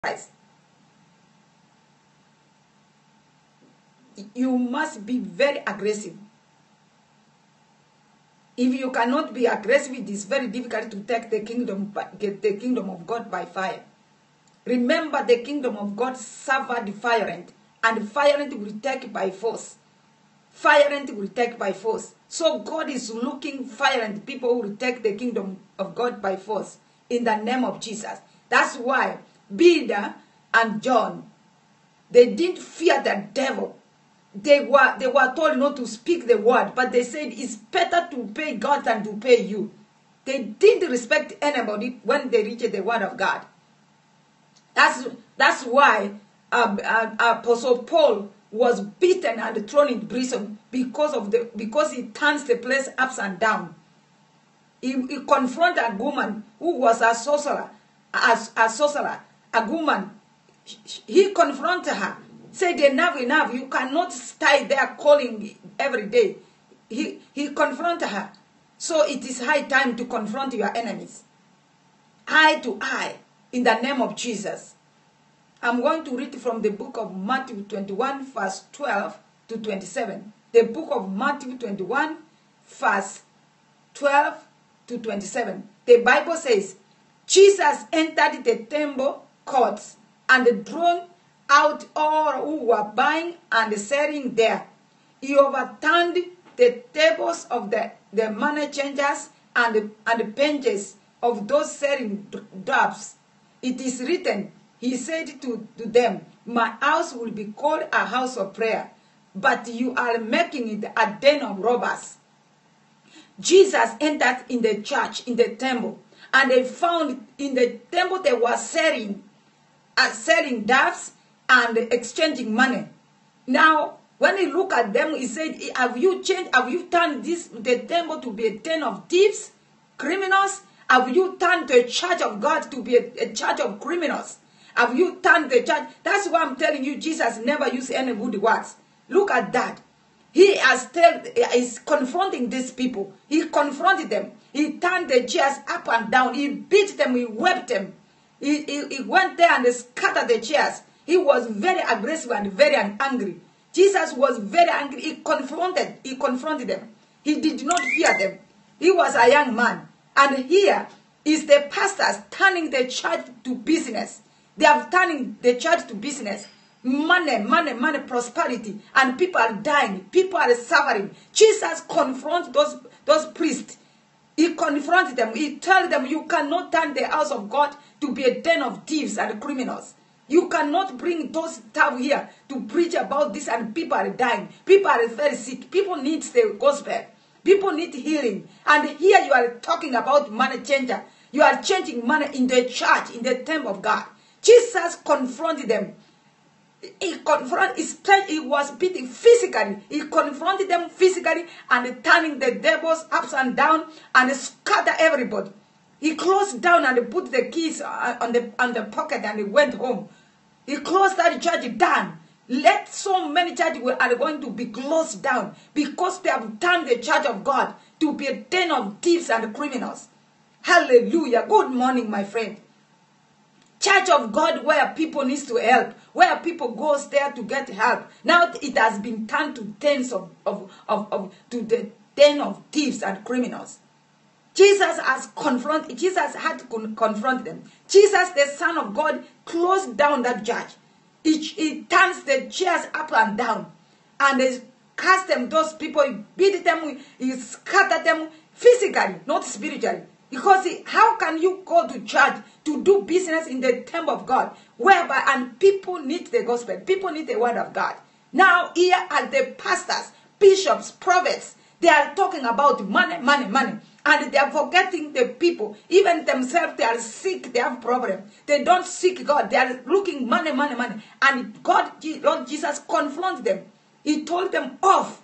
Christ. You must be very aggressive. If you cannot be aggressive, it is very difficult to take the kingdom of God by fire. Remember, the kingdom of God suffered fire, and fire will take by force. Fire will take by force. So God is looking fire and people who will take the kingdom of God by force in the name of Jesus. That's why Peter and John, they didn't fear the devil. They were told not to speak the word, but they said it's better to pay God than to pay you. They didn't respect anybody when they reached the word of God. That's why Apostle Paul was beaten and thrown in prison because he turns the place ups and down. He confronted a woman who was a sorcerer, a woman. He confronted her, said, enough, you cannot stay there calling every day. He confronted her. So it is high time to confront your enemies. Eye to eye, in the name of Jesus. I'm going to read from the book of Matthew 21, verse 12 to 27. The book of Matthew 21, verse 12 to 27. The Bible says, Jesus entered the temple courts and drove out all who were buying and selling there. He overturned the tables of the money changers and the benches of those selling doves. It is written, he said to them, my house will be called a house of prayer, but you are making it a den of robbers. Jesus entered in the church, in the temple, and they found in the temple they were selling doves and exchanging money. Now, when he looked at them, he said, have you turned the temple to be a den of thieves, criminals? Have you turned the church of God to be a church of criminals? Have you turned the church? That's why I'm telling you, Jesus never used any good words. Look at that. He is confronting these people. He confronted them. He turned the chairs up and down. He beat them. He wept them. He went there and scattered the chairs. He was very aggressive and very angry. Jesus was very angry. He confronted them. He did not fear them. He was a young man. And here is the pastors turning the church to business. They are turning the church to business. Money, prosperity. And people are dying. People are suffering. Jesus confronted those priests. He confronted them. He told them, you cannot turn the house of God to be a den of thieves and criminals. You cannot bring those stuff here to preach about this and people are dying. People are very sick. People need the gospel. People need healing. And here you are talking about money changer. You are changing money in the church, in the temple of God. Jesus confronted them. He was beating physically. He confronted them physically and turning the devils ups and down and scatter everybody. He closed down and put the keys on the pocket and he went home. He closed that church down. Let so many churches are going to be closed down because they have turned the church of God to be a den of thieves and criminals. Hallelujah. Good morning, my friend. Church of God where people need to help, where people goes there to get help. Now it has been turned to dens to the den of thieves and criminals. Jesus had to confront them. Jesus, the Son of God, closed down that church. He turns the chairs up and down. And he cast them, those people, he beat them, he scattered them physically, not spiritually. Because how can you go to church to do business in the temple of God, and people need the gospel, people need the word of God. Now here are the pastors, bishops, prophets. They are talking about money. And they are forgetting the people. Even themselves, they are sick, they have problems. They don't seek God. They are looking money. And Lord Jesus confronted them. He told them off.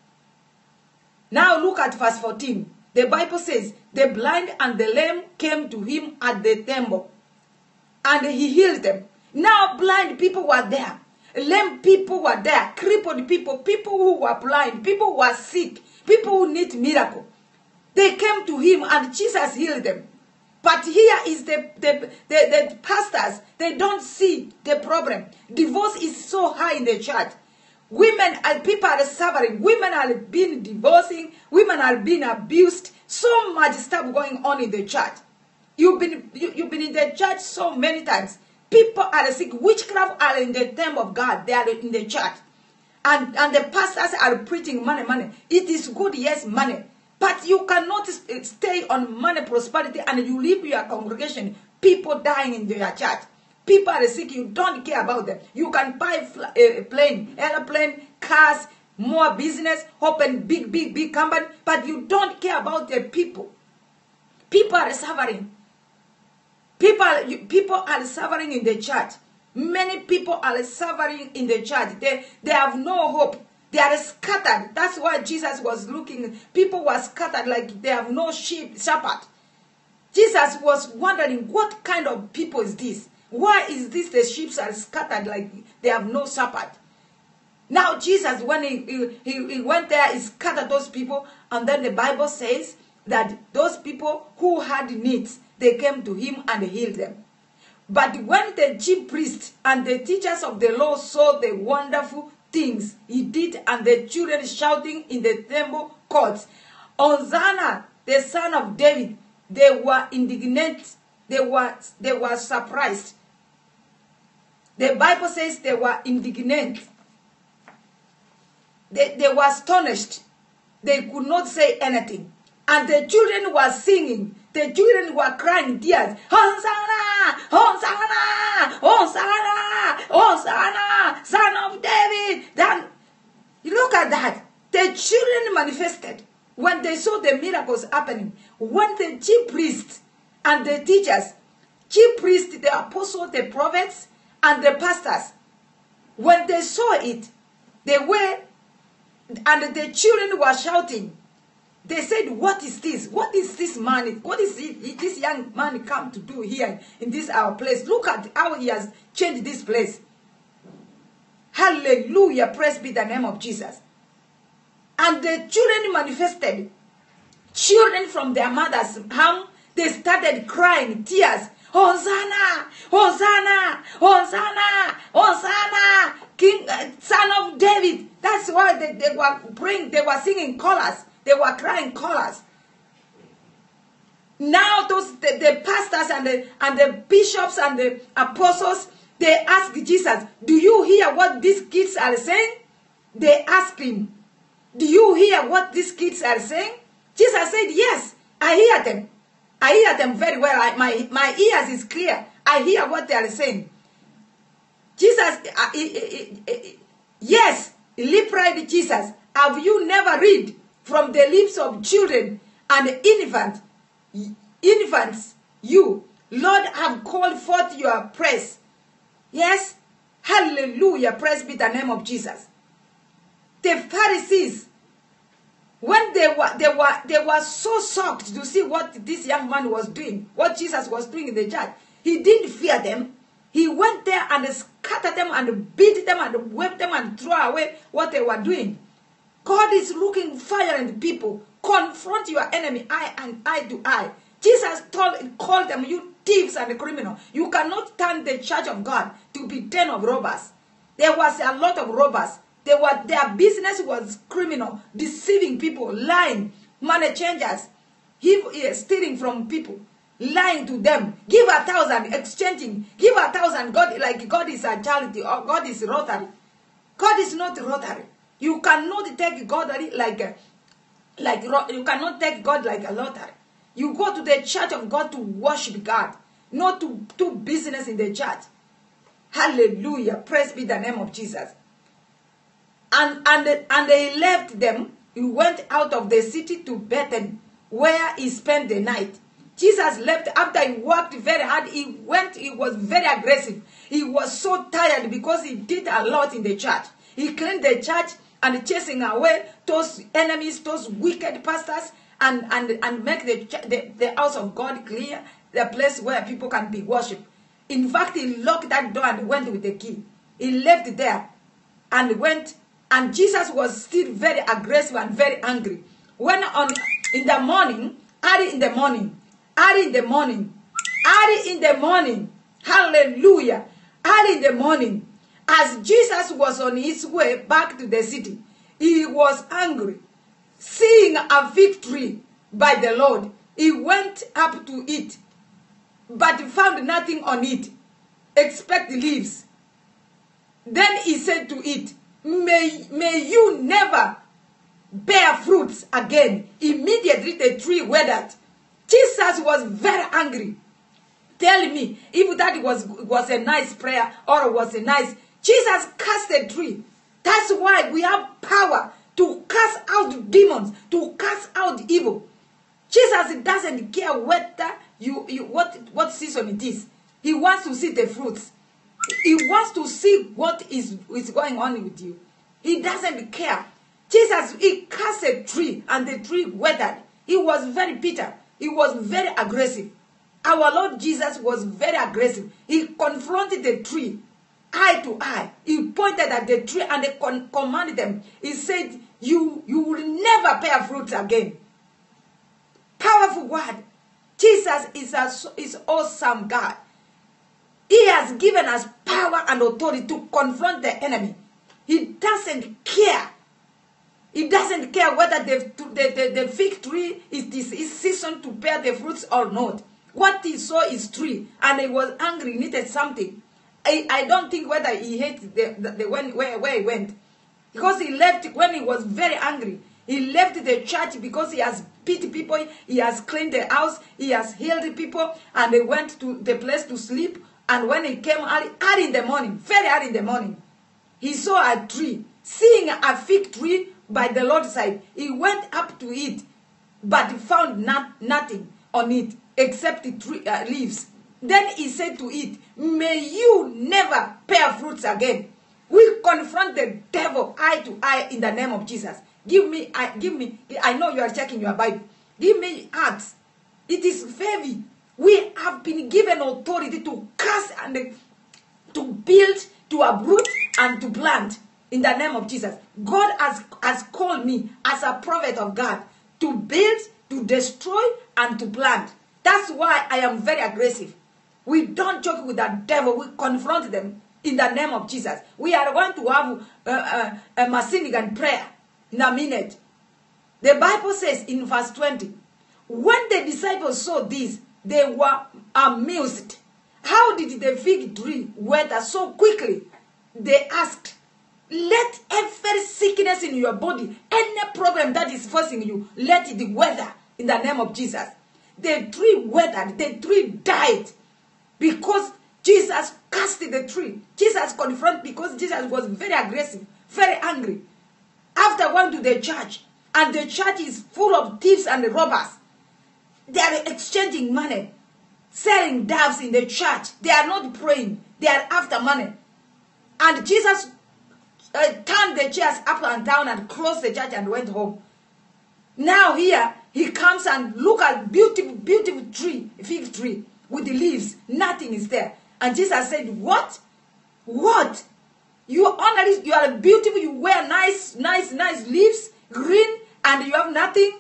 Now look at verse 14. The Bible says, the blind and the lame came to him at the temple. And he healed them. Now blind people were there. Lame people were there. Crippled people. People who were blind. People who were sick. People who need miracle. They came to him and Jesus healed them. But here is the pastors, they don't see the problem. Divorce is so high in the church. Women and people are suffering. Women are being divorcing. Women are being abused. So much stuff going on in the church. You've been in the church so many times. People are sick. Witchcraft are in the temple of God. They are in the church. And the pastors are preaching money, money. It is good, yes, money. But you cannot stay on money prosperity and you leave your congregation. People dying in your church. People are sick. You don't care about them. You can buy a plane, airplane, cars, more business, open big company. But you don't care about the people. People are suffering. People are suffering in the church. Many people are suffering in the church. They have no hope. They are scattered. That's why Jesus was looking. People were scattered like they have no shepherd. Jesus was wondering, what kind of people is this? Why is this the sheep are scattered like they have no shepherd? Now Jesus, when he went there, he scattered those people. And then the Bible says that those people who had needs, they came to him and healed them. But when the chief priests and the teachers of the law saw the wonderful things he did and the children shouting in the temple courts, Hosanna, the son of David, they were indignant. They were surprised. The Bible says they were indignant. They were astonished. They could not say anything. And the children were singing. The children were crying tears. Hosanna! Hosanna! Hosanna! Hosanna! Son of David! Then, look at that. The children manifested when they saw the miracles happening. When the chief priests and the teachers, chief priests, the apostles, the prophets, and the pastors, when they saw it, they were, and the children were shouting. They said, what is this? What is this man? What is this young man come to do here in this our place? Look at how he has changed this place. Hallelujah. Praise be the name of Jesus. And the children manifested. Children from their mother's home, they started crying tears. Hosanna! Hosanna! Hosanna! Hosanna! King, son of David. That's why they were praying. They were singing chorus. They were crying chorus. Now the pastors and the bishops and the apostles, they asked Jesus, do you hear what these kids are saying? They asked him, do you hear what these kids are saying? Jesus said, yes, I hear them. I hear them very well. My ears is clear. I hear what they are saying. Jesus, yes, replied Jesus, have you never read from the lips of children and infants, you, Lord, have called forth your praise. Yes, hallelujah, praise be the name of Jesus. The Pharisees, when they were so shocked to see what this young man was doing, what Jesus was doing in the church, he didn't fear them. He went there and scattered them and beat them and whipped them and threw away what they were doing. God is looking fire in people. Confront your enemy, eye and eye to eye. Jesus called them, you thieves and criminals. You cannot turn the church of God to be den of robbers. There was a lot of robbers. Their business was criminal, deceiving people, lying, money changers, stealing from people, lying to them. Give 1,000, exchanging. Give 1,000. God is a charity or God is Rotary. God is not Rotary. You cannot take God you cannot take God like a lottery. You go to the church of God to worship God, not to do business in the church. Hallelujah. Praise be the name of Jesus. And they left them. He went out of the city to Bethany, where he spent the night. Jesus left after he worked very hard. He was very aggressive. He was so tired because he did a lot in the church. He cleaned the church and chasing away those enemies, those wicked pastors, and make the house of God clear, the place where people can be worshipped. In fact, he locked that door and went with the key. He left there and went, and Jesus was still very aggressive and very angry. When early in the morning, Early in the morning, hallelujah, early in the morning, as Jesus was on his way back to the city, he was angry. Seeing a fig tree by the Lord, he went up to it, but found nothing on it, except leaves. Then he said to it, may you never bear fruits again. Immediately the tree withered. Jesus was very angry. Tell me if that was a nice prayer or was a nice... Jesus cast a tree. That's why we have power to cast out demons, to cast out evil. Jesus doesn't care whether what season it is. He wants to see the fruits. He wants to see what is going on with you. He doesn't care. Jesus, he cast a tree and the tree withered. He was very bitter. He was very aggressive. Our Lord Jesus was very aggressive. He confronted the tree, eye to eye. He pointed at the tree and he commanded them. He said, you will never bear fruits again. Powerful word. Jesus is awesome God. He has given us power and authority to confront the enemy. He doesn't care. He doesn't care whether the fig tree is season to bear the fruits or not. What he saw is tree, and he was angry, needed something. I don't think whether he hated where he went. Because he left when he was very angry. He left the church because he has beat people, he has cleaned the house, he has healed people, and they went to the place to sleep. And when he came early in the morning, very early in the morning, he saw a tree. Seeing a fig tree by the Lord's side, he went up to it, but he found nothing on it except the tree, leaves. Then he said to it, may you never bear fruits again. We confront the devil eye to eye in the name of Jesus. Give me, I know you are checking your Bible. Give me Acts. It is heavy. We have been given authority to cast and to build, to uproot, and to plant in the name of Jesus. God has called me as a prophet of God to build, to destroy, and to plant. That's why I am very aggressive. We don't joke with the devil. We confront them in the name of Jesus. We are going to have a Messianic and prayer in a minute. The Bible says in verse 20, when the disciples saw this, they were amused. How did the fig tree wither so quickly? They asked. Let every sickness in your body, any problem that is forcing you, let it wither in the name of Jesus. The tree withered, the tree died because Jesus cast the tree. Jesus confronted because Jesus was very aggressive, very angry. After going to the church, and the church is full of thieves and robbers. They are exchanging money, selling doves in the church. They are not praying. They are after money. And Jesus turned the chairs up and down and closed the church and went home. Now here, he comes and look at beautiful, beautiful tree, fig tree with the leaves. Nothing is there. And Jesus said, what? What? You are beautiful, you wear nice leaves, green, and you have nothing?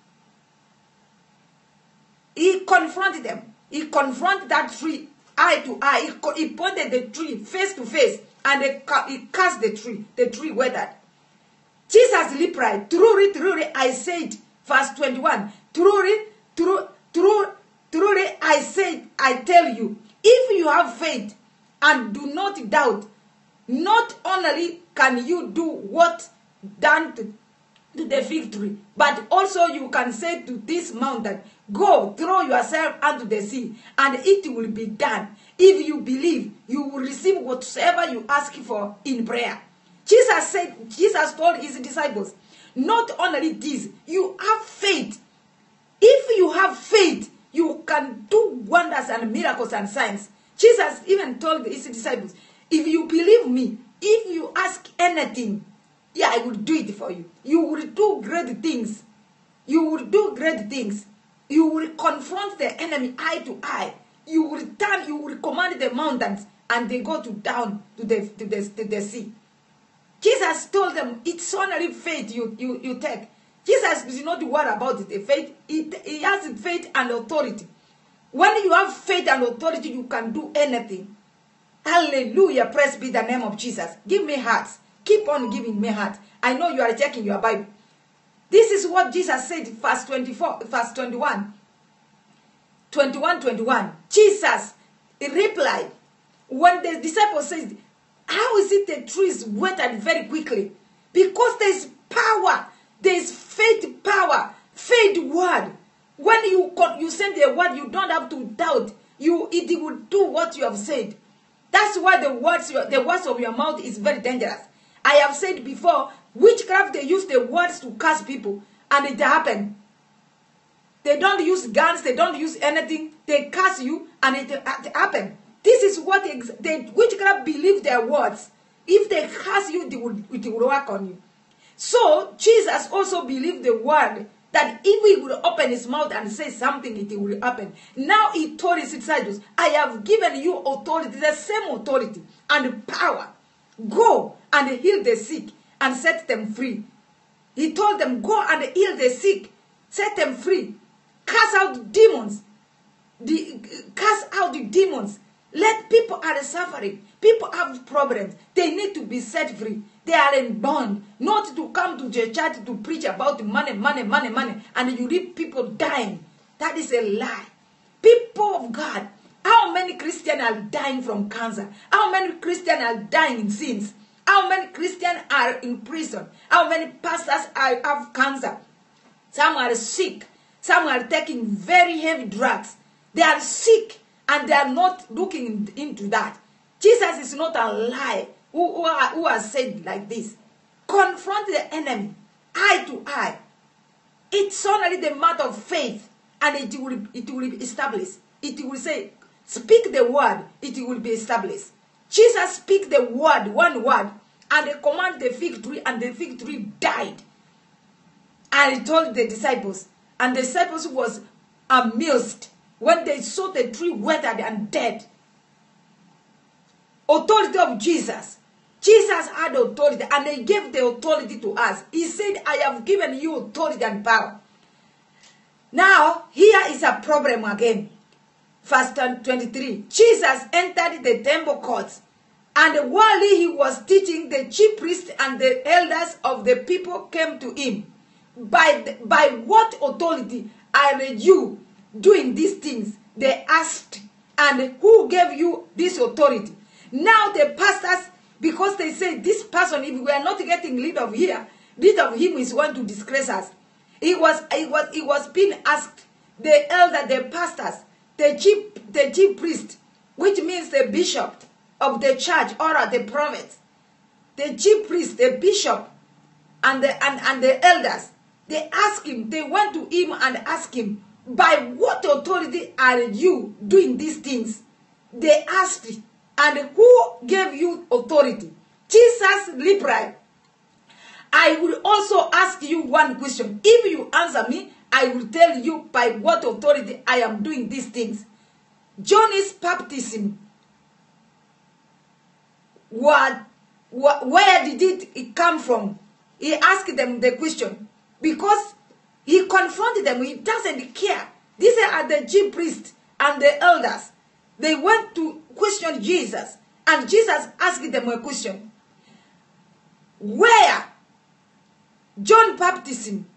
He confronted them. He confronted that tree eye to eye. He pointed the tree face to face, and he cast the tree. The tree withered. Jesus replied, truly, I said, verse 21, truly, I said, I tell you, if you have faith and do not doubt, not only can you do what done to the fig tree, but also you can say to this mountain, go, throw yourself into the sea, and it will be done. If you believe, you will receive whatsoever you ask for in prayer. Jesus told his disciples, not only this, you have faith. If you have faith, you can do wonders and miracles and signs. Jesus even told his disciples, if you believe me, if you ask anything, yeah, I will do it for you. You will do great things. You will do great things. You will confront the enemy eye to eye. You will turn, you will command the mountains, and they go down to the sea. Jesus told them, it's only faith you take. Jesus did not worry about the faith. He has faith and authority. When you have faith and authority, you can do anything. Hallelujah. Praise be the name of Jesus. Give me hearts. Keep on giving me heart. I know you are checking your Bible. This is what Jesus said, verse 24, verse 21. 21. Jesus replied, when the disciples said, how is it the tree is withered very quickly? Because there is power. There is faith power. Faith word. When you send the word, you don't have to doubt. It will do what you have said. That's why the words of your mouth is very dangerous. I have said before, witchcraft, they use the words to curse people, and it happened. They don't use guns, they don't use anything. They curse you, and it happened. This is what the witchcraft believe their words. If they curse you, it will work on you. So Jesus also believed the word that if he would open his mouth and say something, it will happen. Now he told his disciples, I have given you authority, the same authority and power. Go and heal the sick and set them free. He told them, go and heal the sick, set them free. Cast out demons. Cast out the demons. Let people are suffering. People have problems. They need to be set free. They are in bond. Not to come to the church to preach about money. And you read people dying. That is a lie. People of God, how many Christians are dying from cancer? How many Christians are dying in sins? How many Christians are in prison? How many pastors have cancer? Some are sick. Some are taking very heavy drugs. They are sick and they are not looking into that. Jesus is not a lie who has said like this. Confront the enemy eye to eye. It's only the matter of faith, and it will be established. It will say, speak the word, it will be established. Jesus speak the word, one word, and they command the fig tree, and the fig tree died. And he told the disciples, and the disciples was amused when they saw the tree withered and dead. Authority of Jesus. Jesus had authority, and they gave the authority to us. He said, I have given you authority and power. Now, here is a problem again. Verse 23. Jesus entered the temple courts, and while he was teaching, the chief priests and the elders of the people came to him. By what authority are you doing these things? They asked. And who gave you this authority? Now the pastors, because they say this person, if we are not getting rid of him is going to disgrace us. He was being asked, the elder, the pastors, the chief priest, which means the bishop of the church or the prophets, the chief priest, the bishop, and the elders. They asked him, they went to him and asked him, by what authority are you doing these things? They asked, and who gave you authority? Jesus replied, I will also ask you one question. If you answer me, I will tell you by what authority I am doing these things. John's baptism, where did it come from? He asked them the question because he confronted them. He doesn't care. These are the chief priests and the elders. They went to question Jesus, and Jesus asked them a question. Where John's baptism,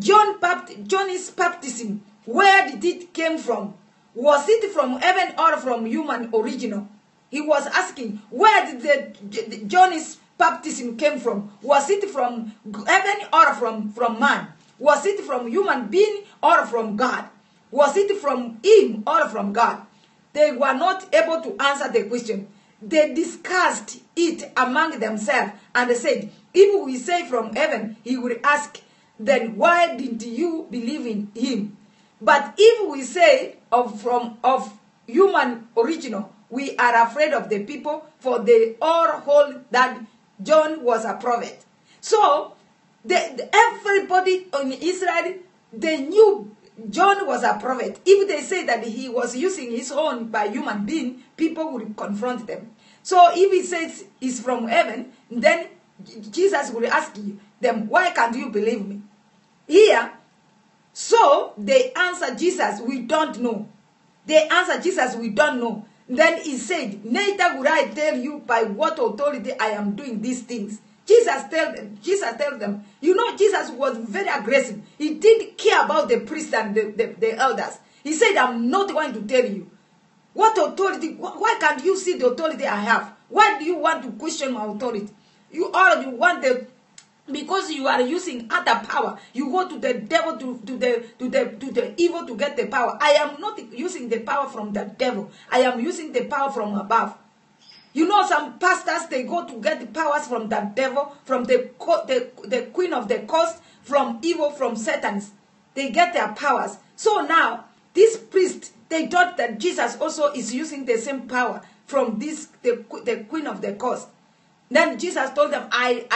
where did it came from? Was it from heaven or from human original? He was asking, where did the John's baptism came from? Was it from heaven or from man? Was it from human being or from God? Was it from him or from God? They were not able to answer the question. They discussed it among themselves, and they said, if we say from heaven, he will ask, then why didn't you believe in him? But if we say of human original, we are afraid of the people, for they all hold that John was a prophet. So everybody in Israel, they knew John was a prophet. If they say that he was using his own by human being, people would confront them. So if he says he's from heaven, then Jesus will ask them, why can't you believe me? Here, so they answer Jesus, we don't know. They answered Jesus, we don't know. Then he said, neither would I tell you by what authority I am doing these things. Jesus tell them, you know, Jesus was very aggressive. He didn't care about the priests and the elders. He said, I'm not going to tell you. What authority? Why can't you see the authority I have? Why do you want to question my authority? You want the, because you are using other power. You go to the devil, to the evil to get the power. I am not using the power from the devil. I am using the power from above. You know, some pastors, they go to get the powers from the devil, from the queen of the coast, from evil, from Satan. They get their powers. So now, this priest, they thought that Jesus also is using the same power from this the queen of the coast. Then Jesus told them,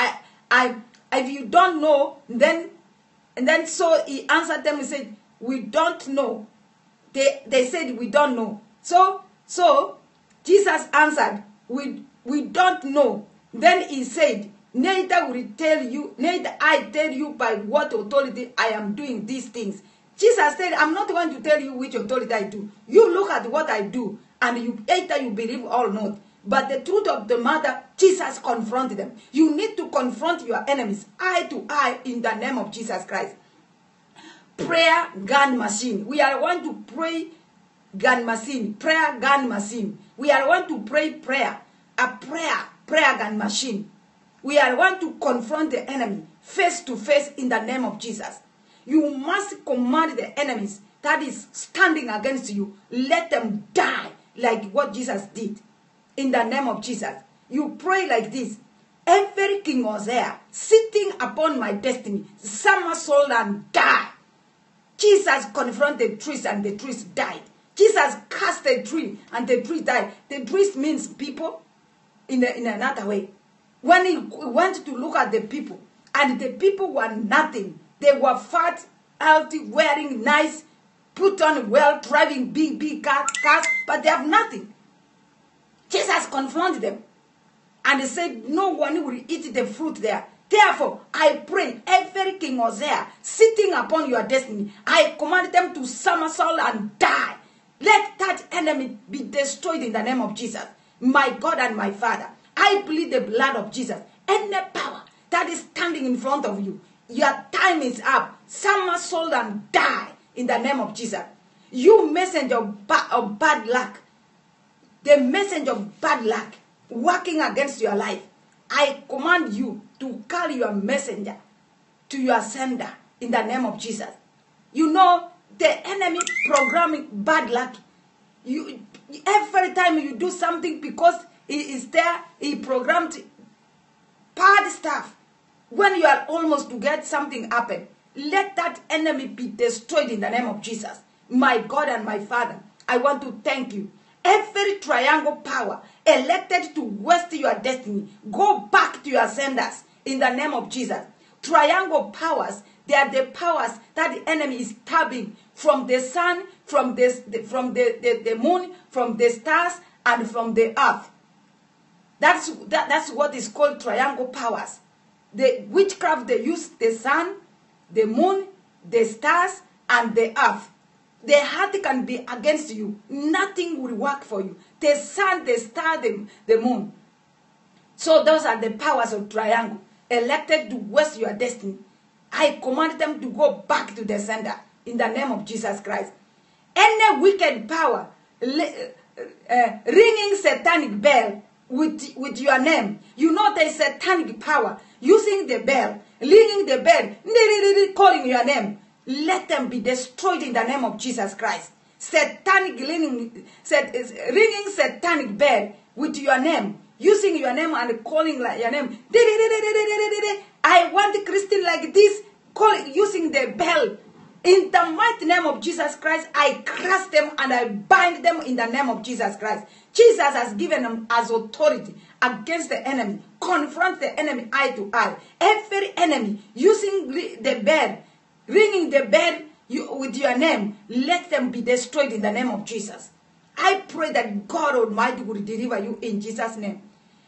if you don't know, then so he answered them and said, we don't know. They said, we don't know. So Jesus answered, we don't know. Then he said, neither I tell you by what authority I am doing these things. Jesus said, I'm not going to tell you which authority I do. You look at what I do, and either you believe or not. But the truth of the matter, Jesus confronted them. You need to confront your enemies, eye to eye, in the name of Jesus Christ. Prayer gun machine. We are going to pray gun machine. Prayer gun machine. We are going to pray prayer. A prayer gun machine. We are going to confront the enemy face to face in the name of Jesus. You must command the enemies that is standing against you. Let them die like what Jesus did. In the name of Jesus. You pray like this. Every king was there, sitting upon my destiny, somersault and die. Jesus confronted the trees and the trees died. Jesus cast a tree and the tree died. The tree means people in another way. When he went to look at the people, and the people were nothing. They were fat, healthy, wearing nice, put on well, driving big cars, but they have nothing. Jesus confronted them and he said, no one will eat the fruit there. Therefore, I pray, every king was there, sitting upon your destiny. I command them to somersault and die. Let that enemy be destroyed in the name of Jesus. My God and my Father, I plead the blood of Jesus. Any power that is standing in front of you, your time is up. Somersault and die in the name of Jesus. You messenger of bad luck, the messenger of bad luck working against your life, I command you to carry your messenger to your sender in the name of Jesus. You know, the enemy programming bad luck. Every time you do something, because he is there, he programmed bad stuff. When you are almost to get something happen, let that enemy be destroyed in the name of Jesus. My God and my Father, I want to thank you. Every triangle power elected to waste your destiny, go back to your senders in the name of Jesus. Triangle powers, they are the powers that the enemy is stabbing from the sun, from the moon, from the stars, and from the earth. That's what is called triangle powers. The witchcraft, they use the sun, the moon, the stars, and the earth. The heart can be against you. Nothing will work for you. The sun, the star, the moon. So those are the powers of triangle, elected to waste your destiny. I command them to go back to the sender in the name of Jesus Christ. Any wicked power ringing satanic bell with your name. You know there is satanic power using the bell, ringing the bell, calling your name. Let them be destroyed in the name of Jesus Christ. Satanic ringing satanic bell with your name, using your name and calling like your name. I want a Christian like this, using the bell. In the mighty name of Jesus Christ, I crush them and I bind them in the name of Jesus Christ. Jesus has given them as authority against the enemy. Confront the enemy eye to eye. Every enemy using the bell, ringing the bell with your name, let them be destroyed in the name of Jesus. I pray that God Almighty will deliver you in Jesus' name.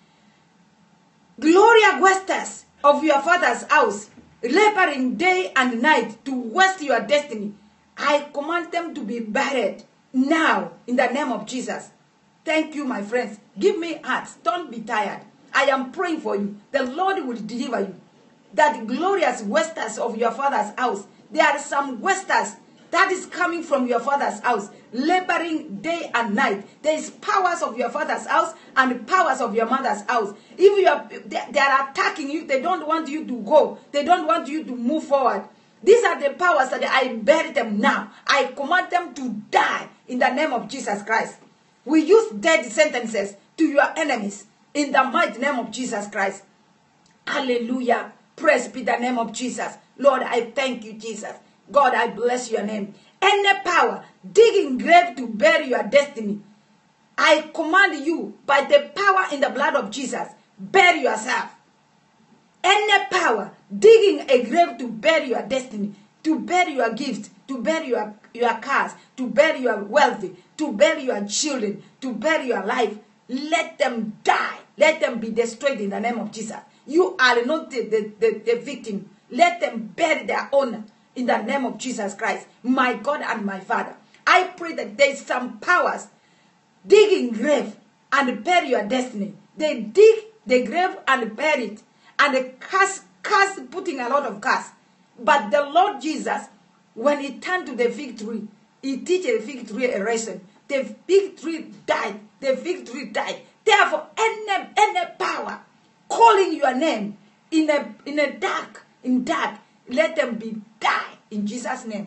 Gloria wasters of your father's house, laboring day and night to waste your destiny, I command them to be buried now in the name of Jesus. Thank you, my friends. Give me hearts. Don't be tired. I am praying for you. The Lord will deliver you. That glorious wasters of your father's house. There are some wasters that is coming from your father's house, laboring day and night. There is powers of your father's house and powers of your mother's house. If they are attacking you, they don't want you to go. They don't want you to move forward. These are the powers that I bury them now. I command them to die in the name of Jesus Christ. We use death sentences to your enemies in the mighty name of Jesus Christ. Hallelujah. Praise be the name of Jesus. Lord, I thank you, Jesus. God, I bless your name. Any power digging grave to bury your destiny, I command you by the power in the blood of Jesus, bury yourself. Any power digging a grave to bury your destiny, to bury your gifts, to bury your cars, to bury your wealth, to bury your children, to bury your life, let them die. Let them be destroyed in the name of Jesus. You are not the victim. Let them bury their honor in the name of Jesus Christ, my God and my Father. I pray that there is some powers digging grave and bury your destiny. They dig the grave and bury it, and they curse, putting a lot of curse. But the Lord Jesus, when he turned to the fig tree, he teach the fig tree a lesson. The fig tree died. The fig tree died. Therefore, any power calling your name in dark, let them be die in Jesus' name.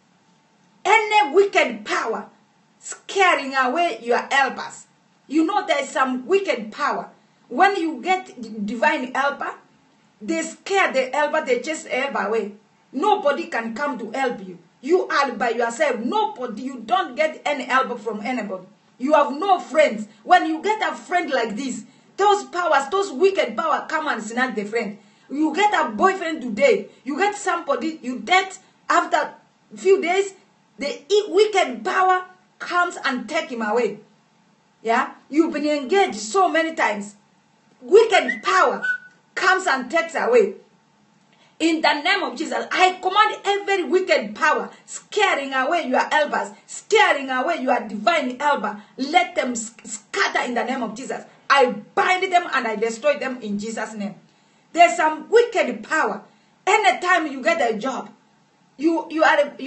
Any wicked power scaring away your helpers. You know there is some wicked power. When you get divine helper, they scare the helper, they chase the helper away. Nobody can come to help you. You are by yourself. Nobody, you don't get any help from anybody. You have no friends. When you get a friend like this, those powers, those wicked powers come and snatch the friend. You get a boyfriend today, you get somebody, you date after a few days, the wicked power comes and take him away. Yeah? You've been engaged so many times. Wicked power comes and takes away. In the name of Jesus, I command every wicked power scaring away your helpers, scaring away your divine helper. Let them scatter in the name of Jesus. I bind them and I destroy them in Jesus' name. There's some wicked power. Anytime you get a job, you get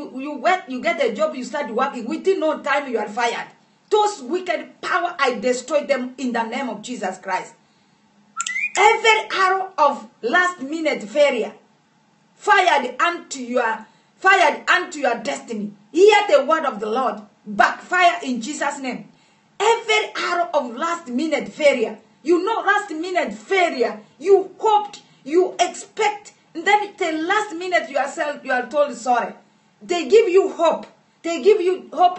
a job, you start working. Within no time you are fired. Those wicked power, I destroy them in the name of Jesus Christ. Every arrow of last minute failure fired unto your destiny. Hear the word of the Lord. Backfire in Jesus' name. Every arrow of last minute failure. You know, last minute failure. You hoped, you expect, and then the last minute you are told sorry. They give you hope. They give you hope.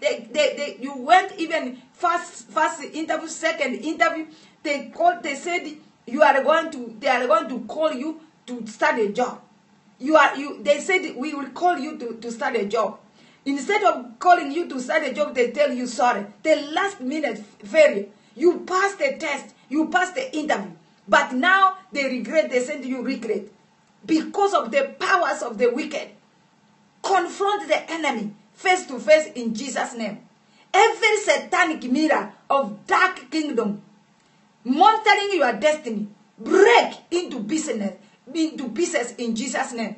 You went even first interview, second interview. They said they are going to call you to start a job. They said we will call you to start a job. Instead of calling you to start a job, they tell you sorry. The last minute failure. You passed the test. You passed the interview. But now they regret. They said you regret. Because of the powers of the wicked. Confront the enemy face to face in Jesus' name. Every satanic mirror of dark kingdom monitoring your destiny, break into pieces in Jesus' name.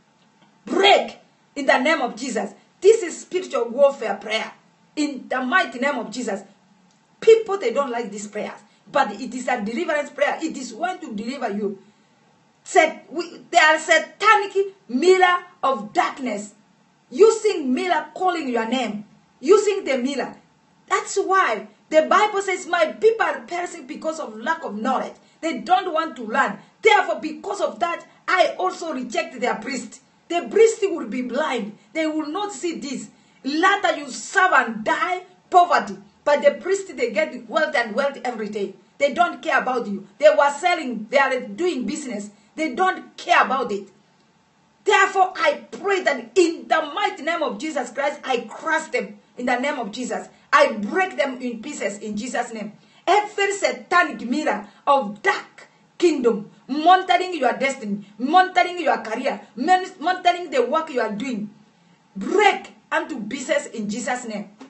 Break in the name of Jesus. This is spiritual warfare prayer. In the mighty name of Jesus. People, they don't like these prayers. But it is a deliverance prayer. It is going to deliver you. There are satanic mirror of darkness. Using mirror calling your name. Using the mirror. That's why the Bible says, my people are perishing because of lack of knowledge. They don't want to learn. Therefore, because of that, I also reject their priest. The priest will be blind. They will not see this. Later you serve and die, poverty. But the priest, they get wealth and wealth every day. They don't care about you. They were selling, they are doing business. They don't care about it. Therefore, I pray that in the mighty name of Jesus Christ, I crush them in the name of Jesus. I break them in pieces in Jesus' name. Every satanic mirror of dark kingdom, monitoring your destiny, monitoring your career, monitoring the work you are doing, break unto pieces in Jesus' name.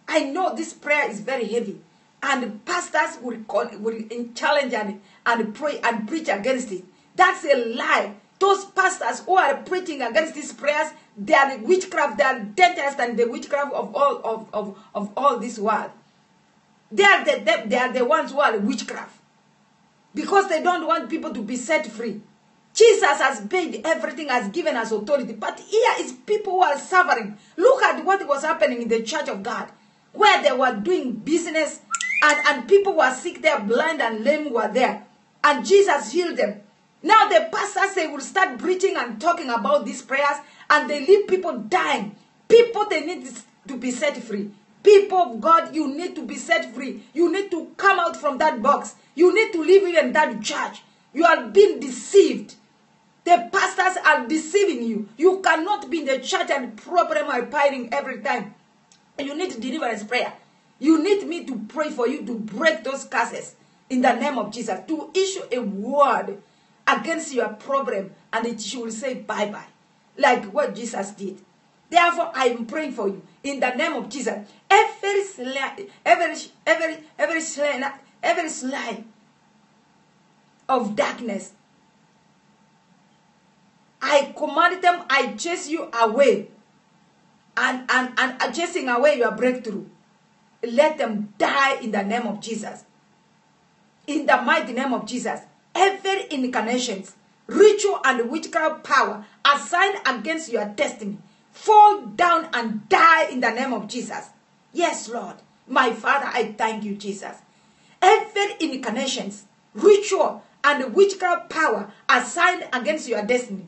I know this prayer is very heavy. And pastors will challenge and pray and preach against it. That's a lie. Those pastors who are preaching against these prayers, they are witchcraft. They are dangerous than the witchcraft of all this world. They are the ones who are witchcraft. Because they don't want people to be set free. Jesus has paid everything, has given us authority. But here is people who are suffering. Look at what was happening in the church of God. Where they were doing business. And people were sick there, blind and lame were there. And Jesus healed them. Now the pastors, they will start preaching and talking about these prayers. And they leave people dying. People, they need to be set free. People of God, you need to be set free. You need to come out from that box. You need to live in that church. You are being deceived. The pastors are deceiving you. You cannot be in the church and problem are piling every time. You need deliverance prayer. You need me to pray for you to break those curses in the name of Jesus. To issue a word against your problem and it should say bye-bye. Like what Jesus did. Therefore, I am praying for you in the name of Jesus. Every slime of darkness, I command them, I chase you away. And chasing away your breakthrough. Let them die in the name of Jesus. In the mighty name of Jesus. Every incarnations, ritual and witchcraft power assigned against your destiny, fall down and die in the name of Jesus. Yes, Lord. My Father, I thank you, Jesus. Every incarnations, ritual and witchcraft power assigned against your destiny,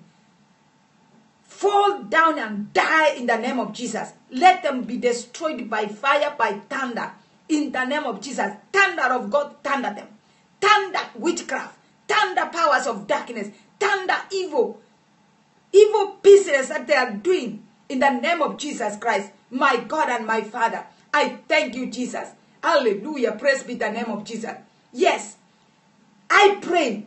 fall down and die in the name of Jesus. Let them be destroyed by fire, by thunder. In the name of Jesus. Thunder of God, thunder them. Thunder witchcraft. Thunder powers of darkness. Thunder evil. Evil business that they are doing. In the name of Jesus Christ. My God and my Father. I thank you, Jesus. Hallelujah. Praise be the name of Jesus. Yes. I pray.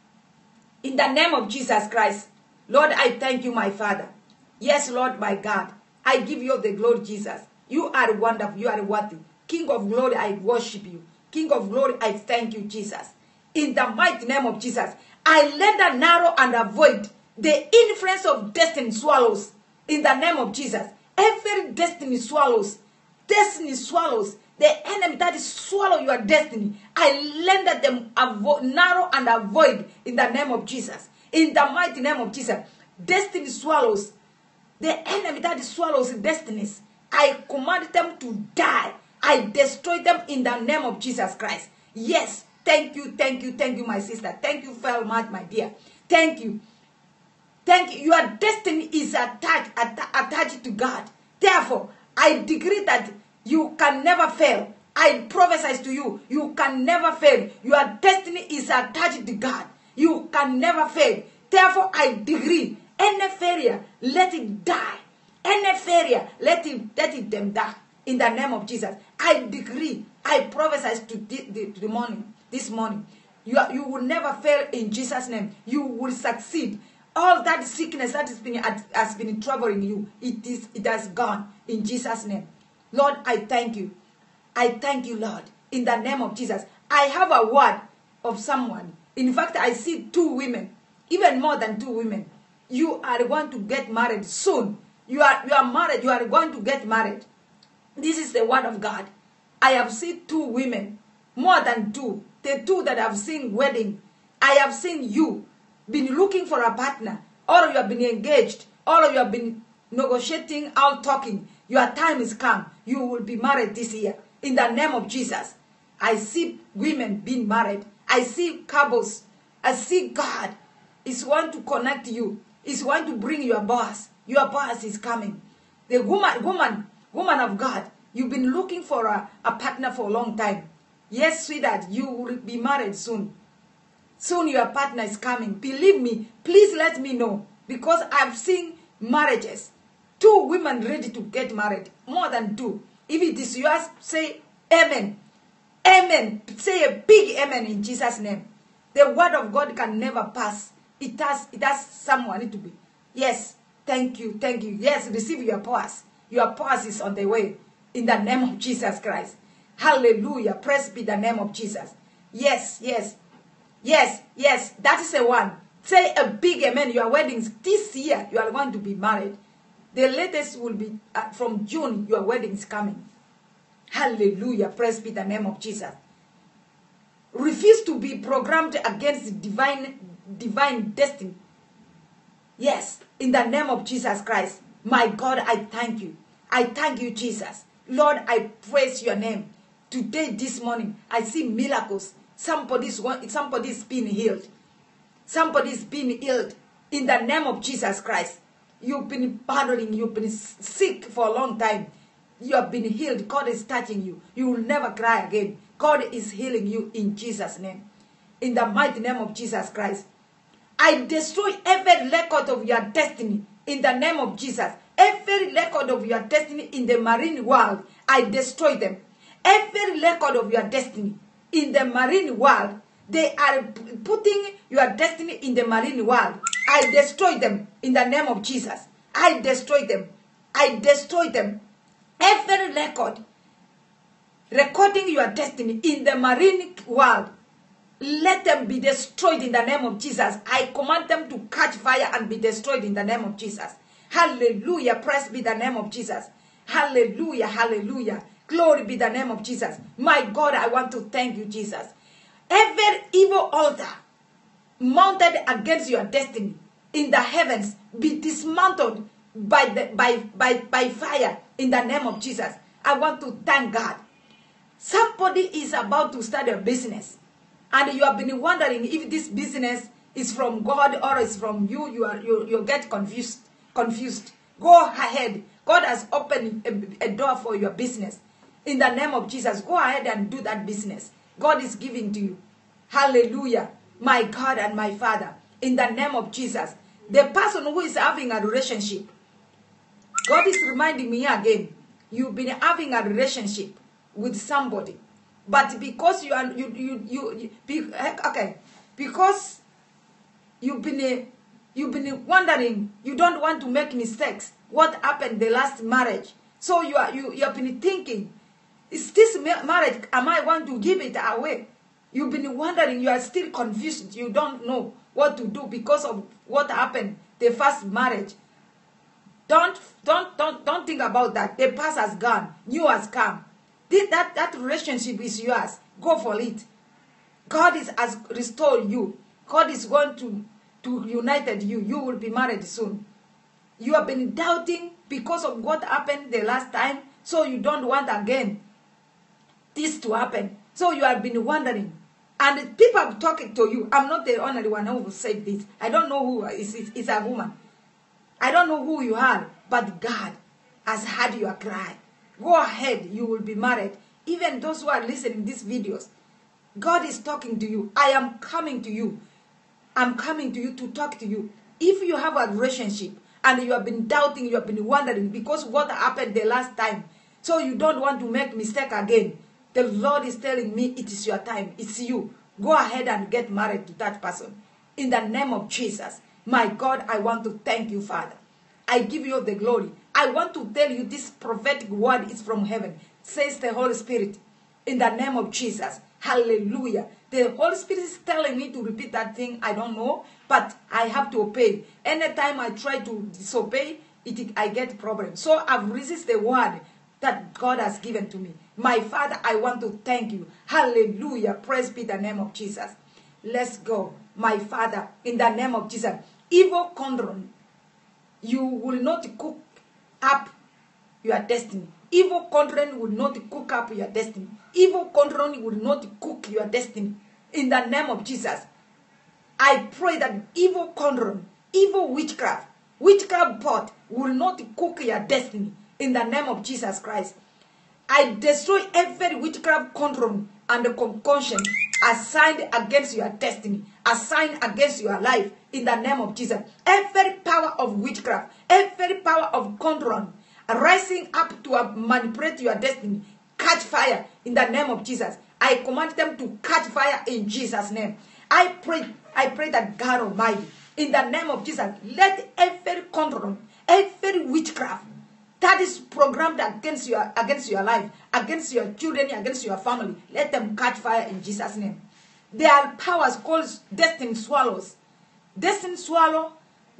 In the name of Jesus Christ. Lord, I thank you, my Father. Yes, Lord, my God. I give you the glory, Jesus. You are wonderful. You are worthy. King of glory, I worship you. King of glory, I thank you, Jesus. In the mighty name of Jesus, I let the narrow and avoid the influence of destiny swallows. In the name of Jesus, every destiny swallows. Destiny swallows. The enemy that is swallow your destiny, I let them narrow and avoid in the name of Jesus. In the mighty name of Jesus, destiny swallows. The enemy that swallows destinies, I command them to die. I destroy them in the name of Jesus Christ. Yes, thank you, my sister. Thank you very much, my dear. Thank you. Thank you. Your destiny is attached to God. Therefore, I decree that you can never fail. I prophesy to you, you can never fail. Your destiny is attached to God. You can never fail. Therefore, I decree any failure, let it die. Any failure, let them die. In the name of Jesus, I decree, I prophesy to this morning. You will never fail in Jesus' name. You will succeed. All that sickness that has been troubling you, it has gone in Jesus' name. Lord, I thank you. I thank you, Lord. In the name of Jesus, I have a word of someone. In fact, I see 2 women, even more than 2 women. You are going to get married soon. You are married. You are going to get married. This is the word of God. I have seen 2 women, more than 2. The 2 that I've seen wedding. I have seen you been looking for a partner, or you have been engaged, or you have been negotiating, out talking. Your time is come. You will be married this year. In the name of Jesus, I see women being married. I see couples. I see God is want to connect you. Is want to bring your boss. Your boss is coming. The woman of God, you've been looking for a partner for a long time. Yes, sweetheart, you will be married soon. Soon your partner is coming. Believe me, please let me know. Because I've seen marriages. 2 women ready to get married. More than 2. If it is yours, say amen. Amen. Say a big amen in Jesus' name. The word of God can never pass. It has someone to be. Yes. Thank you. Thank you. Yes, receive your purse. Your purse is on the way. in the name of Jesus Christ. Hallelujah. Praise be the name of Jesus. Yes, yes, yes, yes. That is the one. Say a big amen. Your weddings this year, you are going to be married. The latest will be from June, your wedding is coming. Hallelujah. Praise be the name of Jesus. Refuse to be programmed against divine destiny. Yes, in the name of Jesus Christ. My God, I thank you. I thank you, Jesus. Lord, I praise your name. Today, this morning, I see miracles. Somebody's being healed. Somebody's being healed. In the name of Jesus Christ. You've been battling. You've been sick for a long time. You have been healed. God is touching you. You will never cry again. God is healing you in Jesus' name. In the mighty name of Jesus Christ. I destroy every record of your destiny in the name of Jesus. Every record of your destiny in the marine world, I destroy them. Every record of your destiny in the marine world, they are putting your destiny in the marine world. I destroy them in the name of Jesus. I destroy them. I destroy them. Every record recording your destiny in the marine world, let them be destroyed in the name of Jesus. I command them to catch fire and be destroyed in the name of Jesus. Hallelujah. Praise be the name of Jesus. Hallelujah. Hallelujah. Glory be the name of Jesus. My God, I want to thank you, Jesus. Every evil altar mounted against your destiny in the heavens be dismantled by fire in the name of Jesus. I want to thank God. Somebody is about to start a business, and you have been wondering if this business is from God or is from you. You get confused. Go ahead. God has opened a door for your business. In the name of Jesus, go ahead and do that business. God is giving to you. Hallelujah. My God and my Father. In the name of Jesus. The person who is having a relationship, God is reminding me again, you've been having a relationship with somebody, but because because you've been wondering, you don't want to make mistakes. What happened the last marriage? So you have been thinking, is this marriage, am I want to give it away? You've been wondering, you are still confused, you don't know what to do because of what happened the first marriage. Don't think about that. The past has gone, new has come. That relationship is yours. Go for it. God has restored you. God is going to unite you. You will be married soon. You have been doubting because of what happened the last time, so you don't want again this to happen. So you have been wondering. And people are talking to you. I'm not the only one who will say this. I don't know who is a woman. I don't know who you are, but God has heard your cry. Go ahead, you will be married. Even those who are listening to these videos, God is talking to you. I am coming to you. I'm coming to you to talk to you. If you have a relationship and you have been doubting, you have been wondering because what happened the last time, so you don't want to make mistake again, the Lord is telling me it is your time. It's you. Go ahead and get married to that person. In the name of Jesus. My God, I want to thank you, Father. I give you the glory. I want to tell you this prophetic word is from heaven, says the Holy Spirit. In the name of Jesus. Hallelujah. The Holy Spirit is telling me to repeat that thing. I don't know, but I have to obey. Anytime I try to disobey, I get problems. So I've resisted the word that God has given to me. My Father, I want to thank you. Hallelujah. Praise be the name of Jesus. Let's go. My Father, in the name of Jesus. Evil children, you will not cook up your destiny. Evil children will not cook up your destiny. Evil children will not cook your destiny. In the name of Jesus, I pray that evil children, evil witchcraft pot will not cook your destiny. In the name of Jesus Christ, I destroy every witchcraft control and the concoction assigned against your destiny, assigned against your life. In the name of Jesus, every power of witchcraft, every power of control rising up to manipulate your destiny, catch fire in the name of Jesus. I command them to catch fire in Jesus' name. I pray that God Almighty, in the name of Jesus, let every control, every witchcraft that is programmed against your life, against your children, against your family, let them catch fire in Jesus' name. There are powers called destiny swallows. Destiny swallow,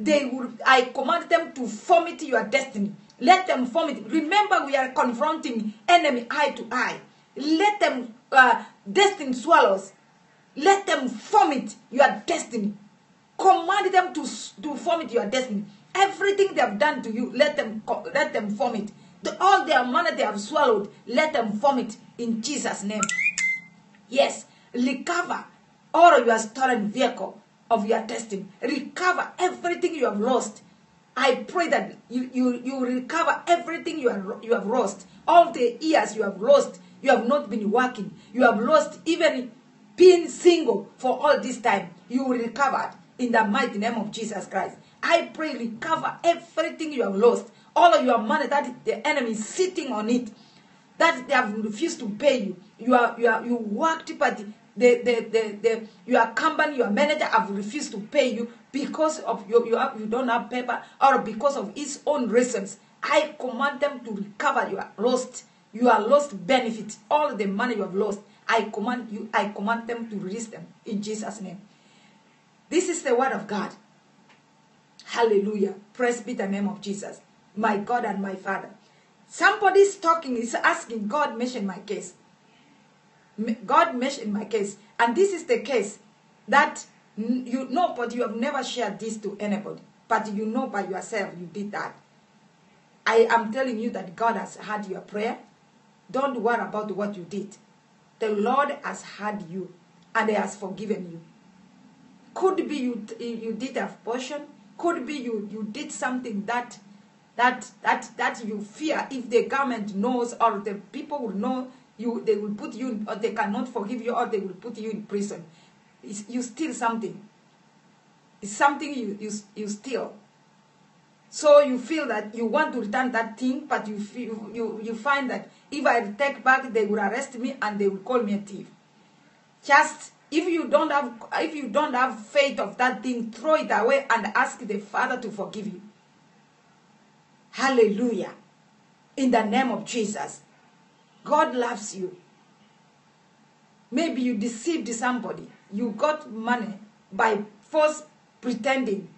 I command them to vomit your destiny. Let them vomit. Remember, we are confronting enemy eye to eye. Let them, destiny swallows, let them vomit your destiny. Command them to vomit your destiny. Everything they have done to you, let them vomit. All their money they have swallowed, let them vomit in Jesus' name. Yes, recover all your stolen vehicle of your destiny. Recover everything you have lost. I pray that you recover everything you have lost. All the years you have lost, you have not been working. You have lost even being single for all this time. You will recover in the mighty name of Jesus Christ. I pray recover everything you have lost. All of your money that the enemy is sitting on it, that they have refused to pay you. You worked, but your company, your manager have refused to pay you because of you don't have paper, or because of its own reasons. I command them to recover your lost benefit, all the money you have lost. I command them to release them in Jesus' name. This is the word of God. Hallelujah. Praise be the name of Jesus, my God and my Father. Somebody is talking, is asking, God mentioned my case. God mentioned my case. And this is the case that you know, but you have never shared this to anybody. But you know by yourself you did that. I am telling you that God has heard your prayer. Don't worry about what you did. The Lord has heard you and He has forgiven you. Could be you did abortion. Could be you did something that you fear. If the government knows, or the people will know, they will put you in, or they cannot forgive you, or they will put you in prison. You steal something. It's something you steal. So you feel that you want to return that thing, but you find that if I take back, they will arrest me and they will call me a thief. Just if you don't have faith of that thing, throw it away and ask the Father to forgive you. Hallelujah. In the name of Jesus. God loves you. Maybe you deceived somebody. You got money by false pretending.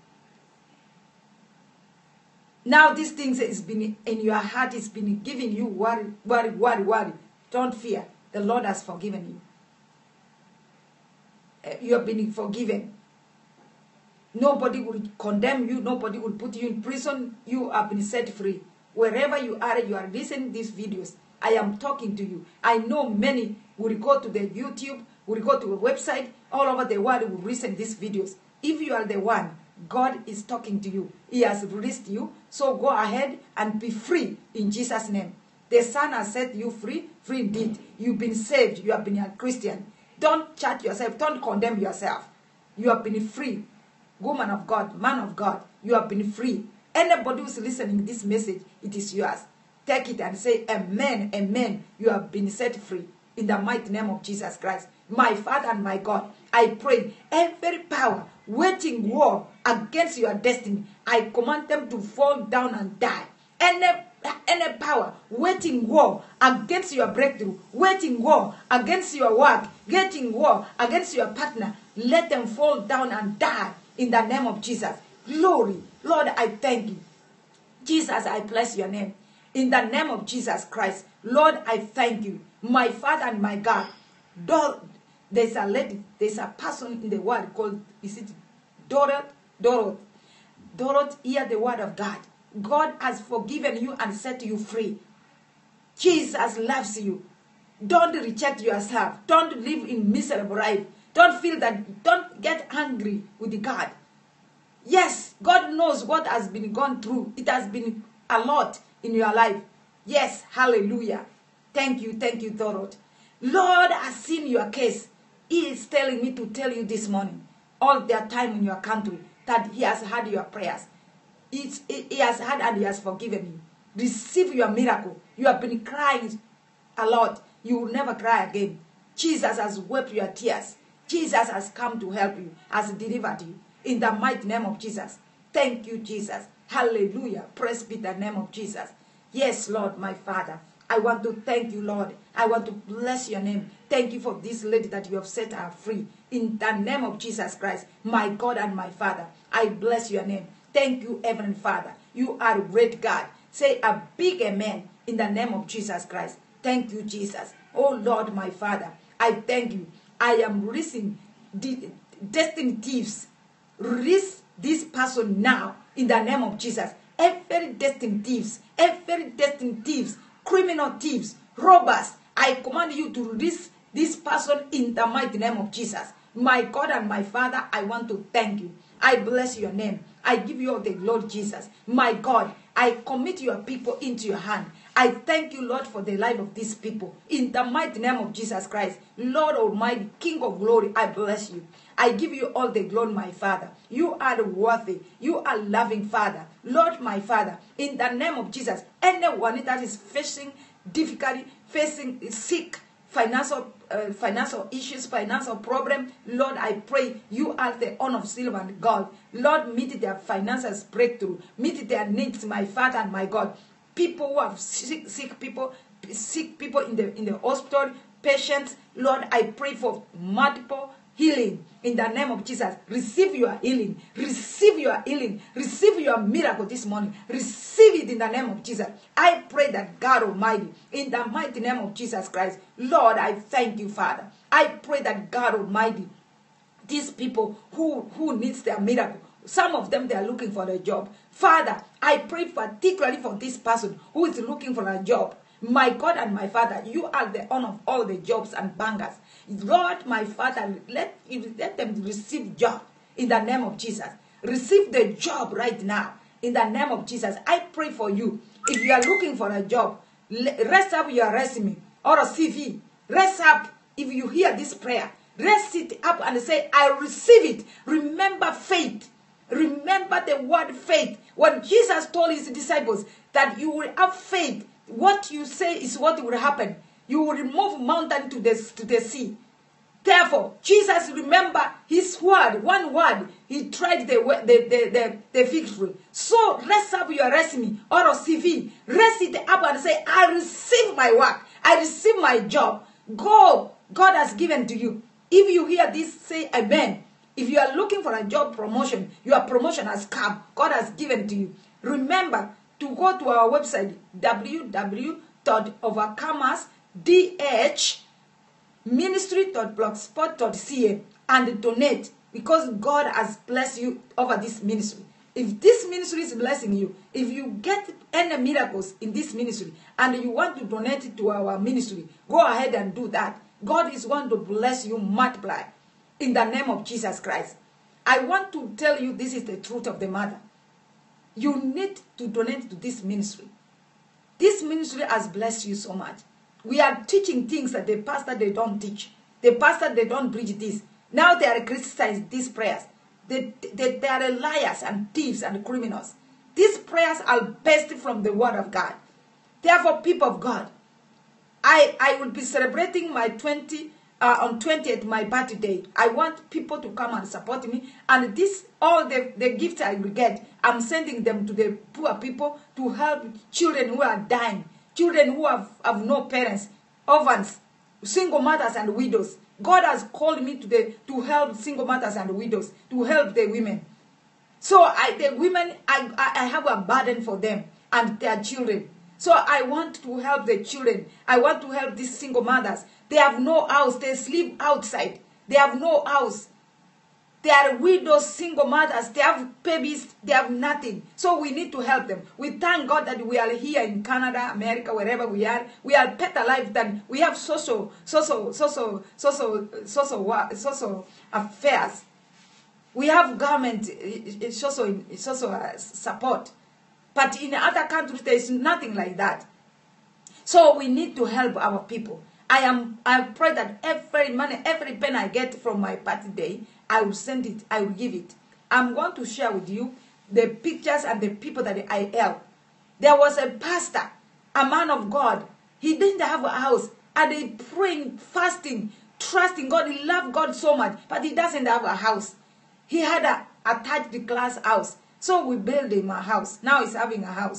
Now these things has been in your heart, it's been giving you worry. Don't fear. The Lord has forgiven you. You have been forgiven. Nobody will condemn you. Nobody will put you in prison. You have been set free. Wherever you are listening to these videos, I am talking to you. I know many will go to the YouTube, will go to a website, all over the world will listen to these videos. If you are the one, God is talking to you. He has released you. So go ahead and be free in Jesus' name. The Son has set you free, free indeed. You've been saved. You have been a Christian. Don't judge yourself. Don't condemn yourself. You have been free. Woman of God, man of God, you have been free. Anybody who's listening to this message, it is yours. Take it and say, amen, amen. You have been set free in the mighty name of Jesus Christ. My Father and my God, I pray every power waging war against your destiny, I command them to fall down and die. Any power waging war against your breakthrough, waging war against your work, waging war against your partner, let them fall down and die in the name of Jesus. Glory. Lord, I thank you. Jesus, I bless your name. In the name of Jesus Christ, Lord, I thank you. My Father and my God. There's a lady, there's a person in the world called, is it Dorothy? Dorothy, hear the word of God. God has forgiven you and set you free. Jesus loves you. Don't reject yourself. Don't live in miserable life. Don't feel that, don't get angry with God. Yes, God knows what has been gone through. It has been a lot in your life. Yes, hallelujah. Thank you, Dorothy. Lord has seen your case. He is telling me to tell you this morning, all their time in your country, that He has heard your prayers. He has heard and He has forgiven you. Receive your miracle. You have been crying a lot. You will never cry again. Jesus has wept your tears. Jesus has come to help you, has delivered you. In the mighty name of Jesus. Thank you, Jesus. Hallelujah. Praise be the name of Jesus. Yes, Lord, my Father. I want to thank you, Lord. I want to bless your name. Thank you for this lady that you have set her free. In the name of Jesus Christ, my God and my Father, I bless your name. Thank you, Heavenly Father. You are a great God. Say a big amen in the name of Jesus Christ. Thank you, Jesus. Oh, Lord, my Father, I thank you. I am releasing the destiny thieves. Release this person now in the name of Jesus. Every destiny thieves, criminal thieves, robbers, I command you to release this person in the mighty name of Jesus. My God and my Father, I want to thank you. I bless your name. I give you all the glory, Jesus. My God, I commit your people into your hand. I thank you, Lord, for the life of these people. In the mighty name of Jesus Christ, Lord Almighty, King of glory, I bless you. I give you all the glory, my Father. You are worthy. You are loving, Father. Lord, my Father, in the name of Jesus, anyone that is facing difficulty, facing sick, financial issues, financial problem, Lord, I pray you are the honor of silver and gold. Lord, meet their finances breakthrough. Meet their needs, my Father and my God. People who have sick people in the hospital, patients, Lord, I pray for multiple healing in the name of Jesus. Receive your healing. Receive your healing. Receive your miracle this morning. Receive it in the name of Jesus. I pray that God Almighty, in the mighty name of Jesus Christ, Lord, I thank you, Father. I pray that God Almighty, these people who needs their miracle, some of them, they are looking for a job. Father, I pray particularly for this person who is looking for a job. My God and my Father, you are the owner of all the jobs and bankers. Lord, my Father, let them receive job in the name of Jesus. Receive the job right now in the name of Jesus. I pray for you. If you are looking for a job, rest up your resume or a CV. Rest up. If you hear this prayer, rest it up and say, I receive it. Remember faith. Remember the word faith. When Jesus told his disciples that you will have faith, what you say is what will happen. You will remove mountain to the sea. Therefore, Jesus remember his word, one word. He tried the victory. So rest up your resume or a CV. Rest it up and say, I receive my work. I receive my job. God has given to you. If you hear this, say amen. If you are looking for a job promotion, your promotion has come. God has given to you. Remember to go to our website, www.overcomersdhministry.blogspot.ca and donate, because God has blessed you over this ministry. If this ministry is blessing you, if you get any miracles in this ministry and you want to donate it to our ministry, go ahead and do that. God is going to bless you, multiply. In the name of Jesus Christ. I want to tell you, this is the truth of the matter. You need to donate to this ministry. This ministry has blessed you so much. We are teaching things that the pastor, they don't teach. The pastor, they don't preach this. Now they are criticizing these prayers. They are liars and thieves and criminals. These prayers are based from the word of God. Therefore, people of God, I will be celebrating my on 20th, my birthday. I want people to come and support me. And this, all the gifts I will get, I'm sending them to the poor people to help children who are dying, children who have no parents, orphans, single mothers and widows. God has called me to help single mothers and widows, to help the women. So the women, I have a burden for them and their children. So I want to help the children. I want to help these single mothers. They have no house. They sleep outside. They have no house. They are widows, single mothers. They have babies. They have nothing. So we need to help them. We thank God that we are here in Canada, America, wherever we are. We are better life than we have social affairs. We have government social support. But in other countries, there is nothing like that. So we need to help our people. I pray that every money, every pen I get from my birthday, I will send it, I will give it. I'm going to share with you the pictures and the people that I help. There was a pastor, a man of God. He didn't have a house. And he praying, fasting, trusting God. He loved God so much, but he doesn't have a house. He had a attached glass house. So we built him a house. Now he's having a house.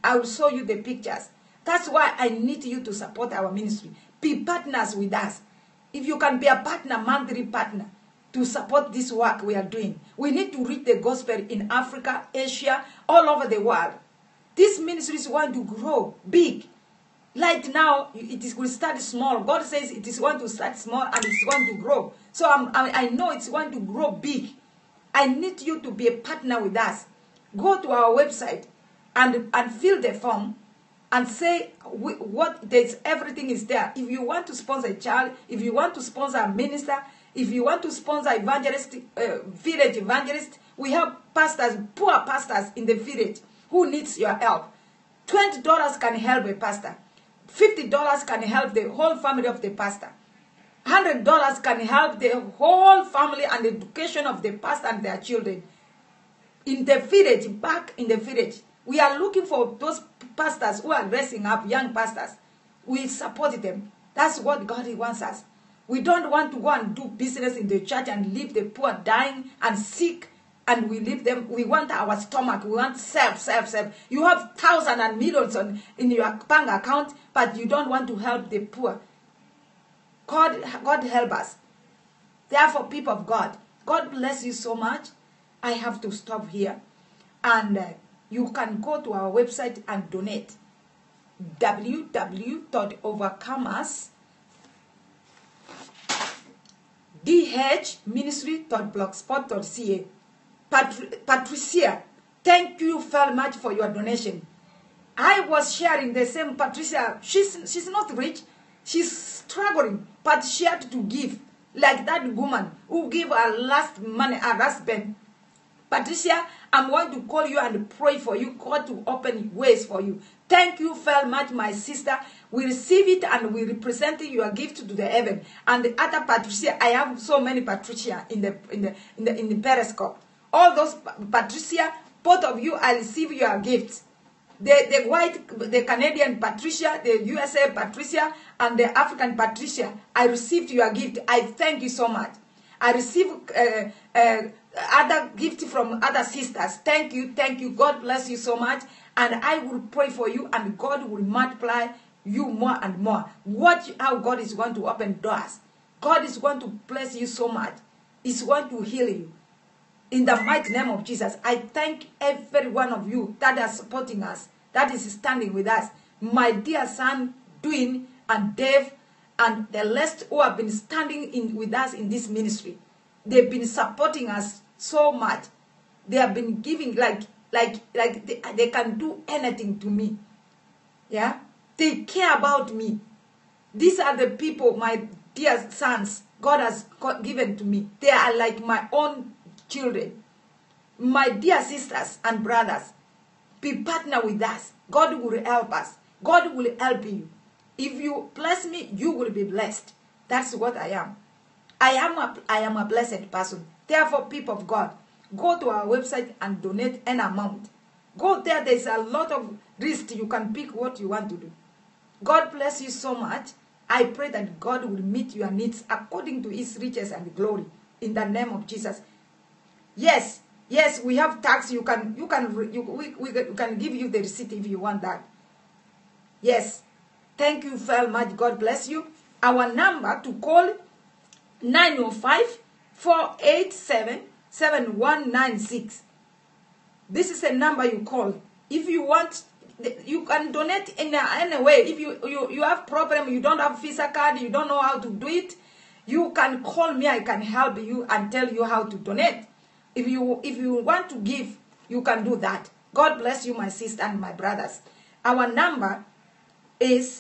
I will show you the pictures. That's why I need you to support our ministry. Be partners with us. If you can be a partner, monthly partner, to support this work we are doing. We need to reach the gospel in Africa, Asia, all over the world. These ministries want to grow big. Right now, will start small. God says it is going to start small and it's going to grow. So I know it's going to grow big. I need you to be a partner with us. Go to our website and fill the form and say everything is there. If you want to sponsor a child, if you want to sponsor a minister, if you want to sponsor evangelist, village evangelist, we have pastors, poor pastors in the village who needs your help. $20 can help a pastor. $50 can help the whole family of the pastor. $100 can help the whole family and the education of the pastor and their children. In the village, back in the village, we are looking for those pastors who are dressing up, young pastors. We support them. That's what God wants us. We don't want to go and do business in the church and leave the poor dying and sick, and we leave them. We want our stomach. We want self. You have thousands and millions in your bank account, but you don't want to help the poor. God help us. Therefore, people of God, God bless you so much. I have to stop here. And you can go to our website and donate. www.overcomersdhministry.blogspot.ca. Patricia, thank you very much for your donation. I was sharing the same. Patricia, she's not rich. She's struggling, but she had to give. Like that woman who gave her last money, her husband. Patricia, I'm going to call you and pray for you. God to open ways for you. Thank you very much, my sister. We receive it and we represent your gift to the heaven. And the other Patricia, I have so many Patricia in the Periscope. All those Patricia, both of you, I receive your gifts. The Canadian Patricia, the USA Patricia, and the African Patricia, I received your gift. I thank you so much. I received other gifts from other sisters. Thank you. God bless you so much. And I will pray for you, and God will multiply you more and more. Watch how God is going to open doors. God is going to bless you so much. He's going to heal you. In the mighty name of Jesus, I thank every one of you that are supporting us, that is standing with us. My dear son, Dwayne, and Dave, and the rest who have been standing with us in this ministry. They've been supporting us so much. They have been giving like they can do anything to me. Yeah? They care about me. These are the people, my dear sons, God has given to me. They are like my own children. My dear sisters and brothers, be partner with us. God will help us. God will help you. If you bless me, you will be blessed. That's what I am. I am a blessed person. Therefore, people of God, go to our website and donate an amount. Go there. There's a lot of risk. You can pick what you want to do. God bless you so much. I pray that God will meet your needs according to his riches and glory. In the name of Jesus. Yes, we have tax. We can give you the receipt if you want that. Yes. Thank you very much. God bless you. Our number to call 905-487-7196. This is a number you call. If you want, you can donate in any way. If you have problem, you don't have Visa card, you don't know how to do it, you can call me. I can help you and tell you how to donate. If you want to give, you can do that. God bless you, my sister and my brothers. Our number is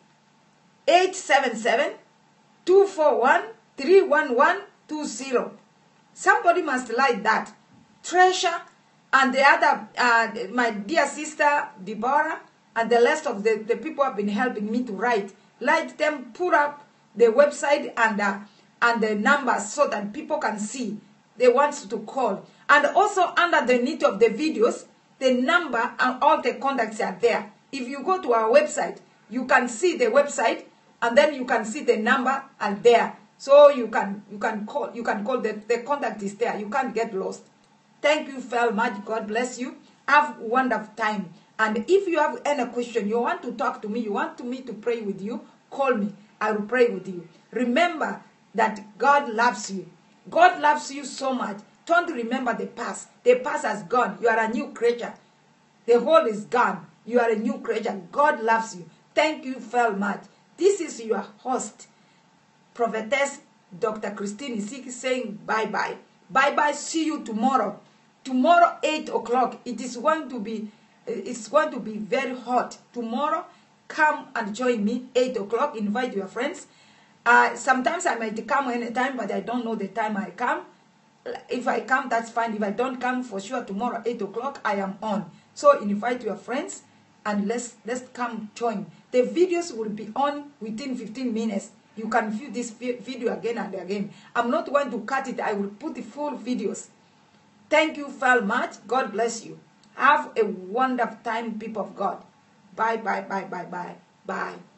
877-241-31120. Somebody must like that. Treasure and the other, my dear sister Deborah, and the rest of the people have been helping me to write. Let them put up the website and the numbers so that people can see. They want to call. And also underneath of the videos, the number and all the contacts are there. If you go to our website, you can see the website, and then you can see the number and there. So you can call. The contact is there. You can't get lost. Thank you very much. God bless you. Have a wonderful time. And if you have any question, you want to talk to me, you want me to pray with you, call me. I will pray with you. Remember that God loves you. God loves you so much. Don't remember the past. The past has gone. You are a new creature. The whole is gone. You are a new creature. God loves you. Thank you very much. This is your host, Prophetess Dr. Christine Isiki, saying bye-bye. Bye-bye. See you tomorrow. Tomorrow, 8 o'clock. It's going to be very hot. Tomorrow, come and join me, 8 o'clock. Invite your friends. Sometimes I might come anytime, but I don't know the time I come. If I come, that's fine. If I don't come, for sure, tomorrow, 8 o'clock, I am on. So invite your friends and let's come join. The videos will be on within 15 minutes. You can view this video again and again. I'm not going to cut it. I will put the full videos. Thank you very much. God bless you. Have a wonderful time, people of God. Bye, bye, bye, bye, bye, bye.